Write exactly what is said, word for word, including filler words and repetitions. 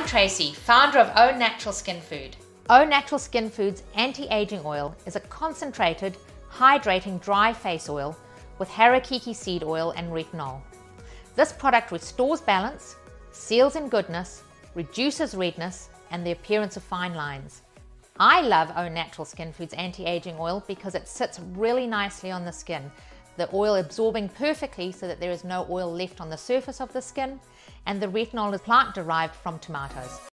I'm Tracy, founder of Au Natural Skin Food. Au Natural Skin Food's anti-aging oil is a concentrated, hydrating dry face oil with harakeke seed oil and retinol. This product restores balance, seals in goodness, reduces redness and the appearance of fine lines. I love Au Natural Skin Food's anti-aging oil because it sits really nicely on the skin, the oil absorbing perfectly so that there is no oil left on the surface of the skin, and the retinol is plant derived from tomatoes.